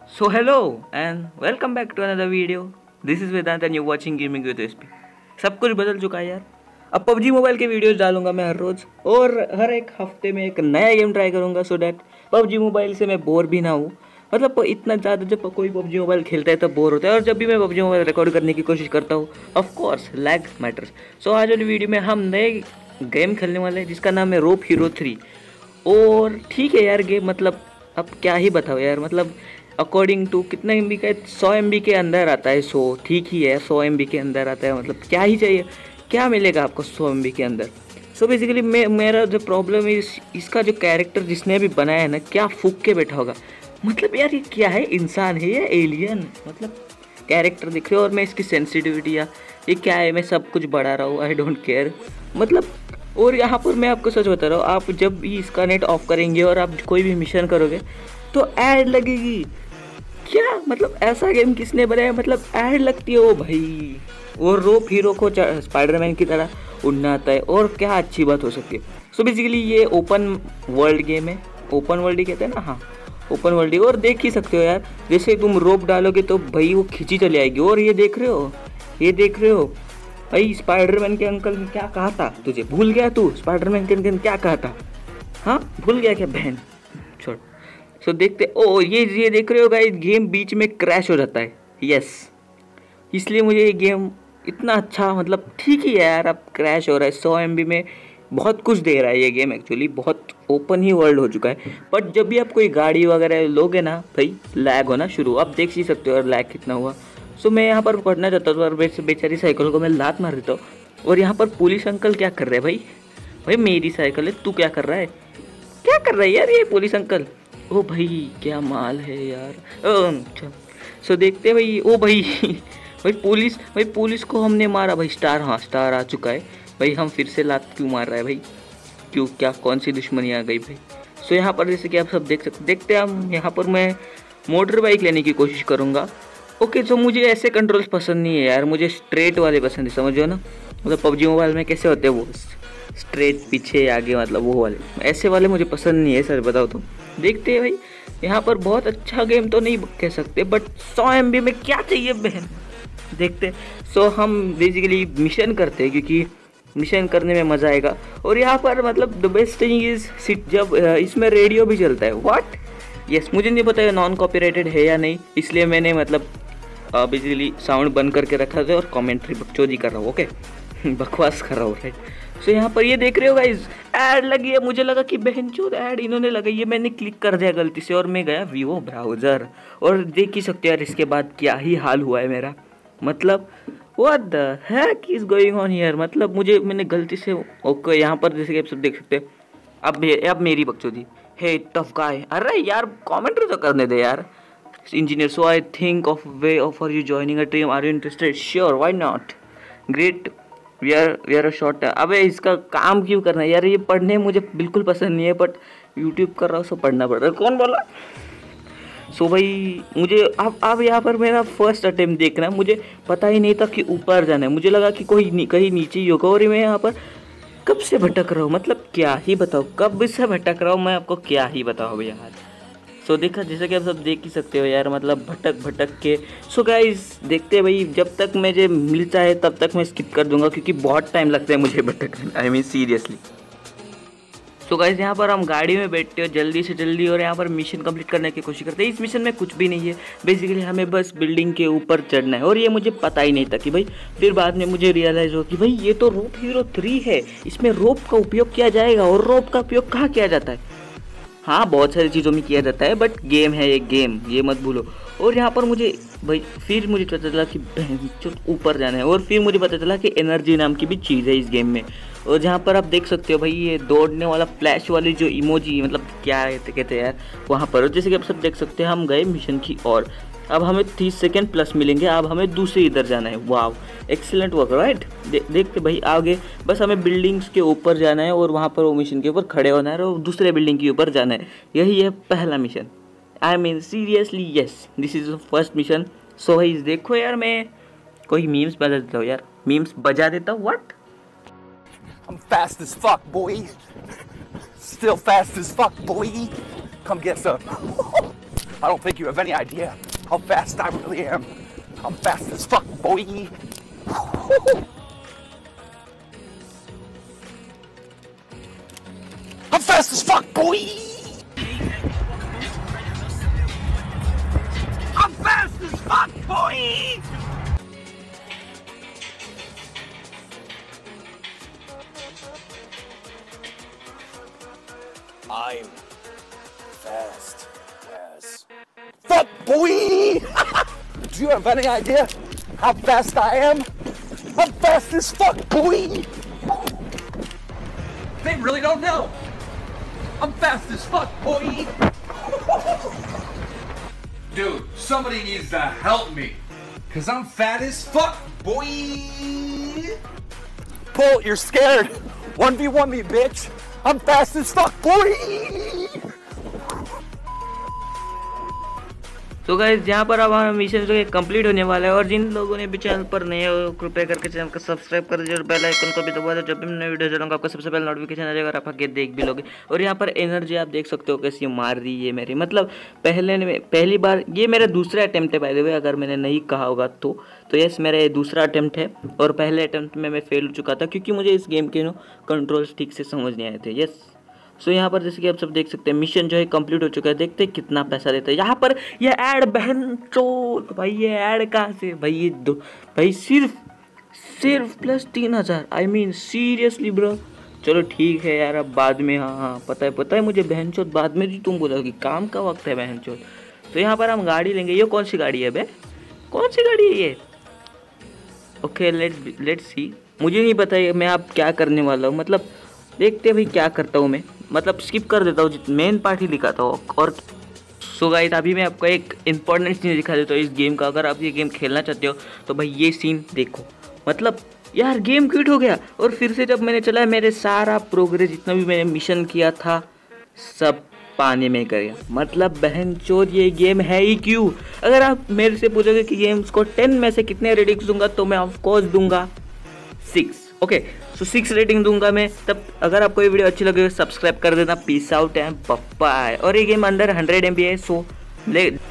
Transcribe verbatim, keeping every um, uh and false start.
So hello and welcome back to another video. This is Vedant and you're watching Gaming with S P. सब कुछ बदल चुका है यार। अब पबजी मोबाइल के वीडियोस डालूंगा मैं हर रोज और हर एक हफ्ते में एक नया गेम ट्राई करूंगा सो डैट पबजी मोबाइल से मैं बोर भी ना हूँ। मतलब इतना ज़्यादा जब कोई पबजी मोबाइल खेलता है तब बोर होता है और जब भी मैं पबजी मोबाइल रिकॉर्ड करने की कोशिश करता हूँ of course lag matters. So आज वाली वीडियो में हम नए गेम खेलने वाले हैं जिसका नाम है रोप हीरो थ्री। और ठीक है यार गेम मतलब अब क्या ही बताओ यार मतलब अकॉर्डिंग टू कितना एम बी का सौ एम बी के अंदर आता है। सो ठीक ही है, सौ एम बी के अंदर आता है मतलब क्या ही चाहिए, क्या मिलेगा आपको सौ एम बी के अंदर। सो बेसिकली मैं मेरा जो प्रॉब्लम है इस, इसका जो कैरेक्टर जिसने भी बनाया है ना क्या फूक के बैठा होगा। मतलब यार ये क्या है, इंसान है या एलियन। मतलब कैरेक्टर दिख रहे हो और मैं इसकी सेंसिटिविटी या ये क्या है मैं सब कुछ बढ़ा रहा हूँ, आई डोंट केयर मतलब। और यहाँ पर मैं आपको सच बता रहा हूँ, आप जब भी इसका नेट ऑफ करेंगे और आप कोई भी मिशन करोगे तो ऐड लगेगी। क्या मतलब ऐसा गेम किसने बनाया, मतलब ऐड लगती है वो भाई। और रोप हीरो को स्पाइडरमैन की तरह उड़ना आता है और क्या अच्छी बात हो सकती है। सो बेसिकली ये ओपन वर्ल्ड गेम है, ओपन वर्ल्ड ही कहते हैं ना, हाँ ओपन वर्ल्ड ही। और देख ही सकते हो यार जैसे तुम रोप डालोगे तो भाई वो खींची चली आएगी। और ये देख रहे हो, ये देख रहे हो भाई स्पाइडरमैन के अंकल ने क्या कहा था तुझे, भूल गया तू स्पाइडरमैन के अंकल ने क्या कहा था, हाँ भूल गया क्या बहन, छोड़। सो देखते ओ ये ये देख रहे हो गाइस गेम बीच में क्रैश हो जाता है। यस इसलिए मुझे ये गेम इतना अच्छा मतलब ठीक ही है यार। अब क्रैश हो रहा है सौ एम बी में, बहुत कुछ दे रहा है ये गेम एक्चुअली, बहुत ओपन ही वर्ल्ड हो चुका है। बट जब भी आप कोई गाड़ी वगैरह लोगे ना भाई लैग होना शुरू, आप देख ही सकते हो और लैग कितना हुआ। सो मैं यहाँ पर पढ़ना चाहता हूँ और बेचारी साइकिल को मैं लात मार देता हूँ। और यहाँ पर पुलिस अंकल क्या कर रहे हैं भाई, भाई मेरी साइकिल है तू क्या कर रहा है, क्या कर रहा है यार ये पुलिस अंकल। ओ भाई क्या माल है यार। अच्छा सो देखते हैं भाई, ओ भाई भाई पुलिस, भाई पुलिस को हमने मारा भाई, स्टार, हाँ स्टार आ चुका है भाई। हम फिर से लात क्यों मार रहा है भाई, क्यों क्या कौन सी दुश्मनी आ गई भाई। सो यहाँ पर जैसे कि आप सब देख सकते देखते हैं हम, यहाँ पर मैं मोटर बाइक लेने की कोशिश करूँगा। ओके सो मुझे ऐसे कंट्रोल्स पसंद नहीं है यार, मुझे स्ट्रेट वाले पसंद है, समझो ना। मतलब पबजी मोबाइल में कैसे होते हैं वो स्ट्रेट पीछे आगे, मतलब वो वाले, ऐसे वाले मुझे पसंद नहीं है सर बताओ तो। देखते हैं भाई यहाँ पर बहुत अच्छा गेम तो नहीं कह सकते बट सौ एम बी में क्या चाहिए बहन, देखते। सो हम बेसिकली मिशन करते हैं क्योंकि मिशन करने में मज़ा आएगा। और यहाँ पर मतलब the best thing is it जब इसमें रेडियो भी चलता है। व्हाट, यस मुझे नहीं पता ये नॉन कॉपीराइटेड है या नहीं, इसलिए मैंने मतलब बेसिकली साउंड बंद करके रखा था और कमेंट्री बकचोदी कर रहा हूँ। ओके बकवास कर रहा हूँ राइट। सो यहाँ पर ये देख रहे हो गाइज ऐड लगी है, मुझे लगा कि बहन चोद ऐड इन्होंने लगाई है, मैंने क्लिक कर दिया गलती से और मैं गया वीवो ब्राउज़र। और देख ही सकते हो यार इसके बाद क्या ही हाल हुआ है मेरा, मतलब what the heck is going on here. मतलब मुझे मैंने गलती से ओके यहाँ पर जैसे कि आप सब देख सकते हैं। अब अब मेरी बकचोदी, हे टफ गाय, अरे यार कमेंट्री तो करने दे यार। Engineer so I think of way of are you joining a team, are you interested, sure why not, great we are we are a short. अबे इसका काम क्यों करना है यार, ये पढ़ने मुझे बिल्कुल पसंद नहीं है बट यूट्यूब कर रहा हूँ सो पढ़ना पड़ रहा है। कौन बोला। सो so भाई मुझे अब अब यहाँ पर मेरा फर्स्ट अटेम्प्ट देखना, मुझे पता ही नहीं था कि ऊपर जाना है, मुझे लगा कि कोई नी, कहीं नीचे ही होगा। और मैं यहाँ पर कब से भटक रहा हूँ, मतलब क्या ही बताओ कब से भटक रहा हूँ मैं आपको क्या ही बताओ यार। सो so, देखा जैसे कि आप सब देख ही सकते हो यार, मतलब भटक भटक के। सो so, गाइस देखते हैं भाई जब तक मुझे मिलता है तब तक मैं स्किप कर दूंगा क्योंकि बहुत टाइम लगता है मुझे भटकने, I mean seriously. So guys यहाँ पर हम गाड़ी में बैठते हो जल्दी से जल्दी और यहाँ पर मिशन कंप्लीट करने की कोशिश करते हैं। इस मिशन में कुछ भी नहीं है, बेसिकली हमें बस बिल्डिंग के ऊपर चढ़ना है। और ये मुझे पता ही नहीं था कि भाई, फिर बाद में मुझे रियलाइज़ हो कि भाई ये तो रोप हीरो थ्री है, इसमें रोप का उपयोग किया जाएगा। और रोप का उपयोग कहाँ किया जाता है, हाँ बहुत सारी चीज़ों में किया जाता है बट गेम है एक गेम, ये मत भूलो। और यहाँ पर मुझे भाई फिर मुझे पता चला कि ऊपर जाना है। और फिर मुझे पता चला कि एनर्जी नाम की भी चीज़ है इस गेम में। और जहाँ पर आप देख सकते हो भाई ये दौड़ने वाला फ्लैश वाली जो इमोजी, मतलब क्या कहते हैं यार वहाँ पर। और जैसे कि आप सब देख सकते हैं हम गए मिशन की और अब हमें तीस सेकेंड प्लस मिलेंगे, अब हमें दूसरी इधर जाना है। Wow excellent work right. दे, देखते भाई आगे बस हमें बिल्डिंग्स के ऊपर जाना है और वहाँ पर वो मिशन के ऊपर खड़े होना है और दूसरे बिल्डिंग के ऊपर जाना है, यही है पहला मिशन। I mean seriously yes this is the first mission. So भाई देखो यार मैं कोई मीम्स बजा देता हूँ यार, मीम्स बजा देता हूँ। What, I'm fast as fuck, boy. Still fast as fuck, boy. Come get some. I don't think you have any idea how fast I really am. I'm fast as fuck, boy. I'm fast as fuck, boy. I'm fast as fuck, boy. I'm fast as fuck, boy! Do you have any idea how fast I am? I'm fast as fuck, boy! They really don't know. I'm fast as fuck, boy! Dude, somebody needs to help me. Cause I'm fat as fuck, boy! Bolt, you're scared. one v one me, bitch. I'm fast as fuck, boy! तो guys यहाँ पर अब हमारा mission जो है complete होने वाला है। और जिन लोगों ने भी चैनल पर नए हो कृपया करके चैनल को सब्सक्राइब कर दीजिए और बेल आइकन को भी दबा दो। जब भी मैं वीडियो डालूंगा आपको सबसे पहले नोटिफिकेशन आ जाएगा और आप आगे देख भी लोगे। और यहाँ पर एनर्जी आप देख सकते हो कैसी मार रही है मेरी, मतलब पहले पहली बार ये मेरा दूसरा अटैम्प्ट है बाय द वे, अगर मैंने नहीं कहा होगा तो तो यस मेरा ये दूसरा अटैम्प्ट है। और पहले अटैम्प्ट में मैं फेल हो चुका था क्योंकि मुझे इस गेम के नो कंट्रोल्स ठीक से समझ नहीं आए थे। यस सो so, यहाँ पर जैसे कि आप सब देख सकते हैं मिशन जो है कंप्लीट हो चुका है। देखते हैं कितना पैसा देता है यहाँ पर। ये ऐड बहन चोट भाई, ये ऐड कहाँ से भाई, ये दो भाई सिर्फ सिर्फ प्लस तीन हज़ार आई मीन सीरियसली ब्रो। चलो ठीक है यार, अब बाद में हाँ हाँ पता है पता है मुझे बहन चोट, बाद में भी तुम बोलोगी काम का वक्त है बहन चोट। तो यहाँ पर हम गाड़ी लेंगे। ये कौन सी गाड़ी है बे, कौन सी गाड़ी है ये? ओके लेट लेट सी, मुझे नहीं पता है मैं अब क्या करने वाला हूँ, मतलब देखते भाई क्या करता हूँ मैं, मतलब स्किप कर देता हूँ, मेन पार्ट ही दिखाता हूँ। और सो गाइस अभी मैं आपको एक इंपॉर्टेंट सीन दिखा देता हूँ इस गेम का। अगर आप ये गेम खेलना चाहते हो तो भाई ये सीन देखो, मतलब यार गेम क्विट हो गया और फिर से जब मैंने चला मेरे सारा प्रोग्रेस जितना भी मैंने मिशन किया था सब पानी में कर गया। मतलब बहन चोद ये गेम है ही क्यों। अगर आप मेरे से पूछोगे कि गेम्स को टेन में से कितने रेटिंग्स दूंगा तो मैं ऑफकोर्स दूंगा six. Okay so six rating दूंगा मैं। तब अगर आपको ये वीडियो अच्छी लगे सब्सक्राइब कर देना। Peace out and bye. और ये गेम अंदर हंड्रेड एम बी है सो ले